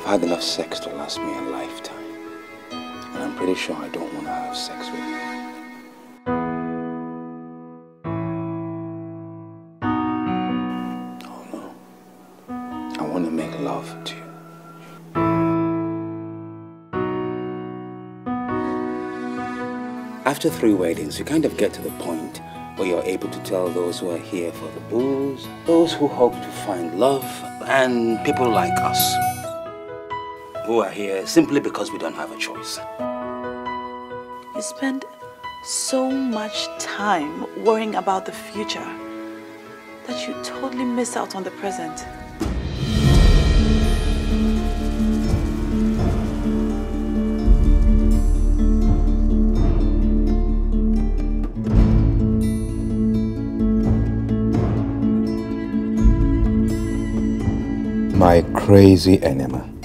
had enough sex to last me a lifetime. And I'm pretty sure I don't want to have sex with you. Oh no. I want to make love to you. After 3 weddings, you kind of get to the point where you're able to tell those who are here for the booze, those who hope to find love, and people like us, who are here simply because we don't have a choice. You spend so much time worrying about the future that you totally miss out on the present. My crazy enema.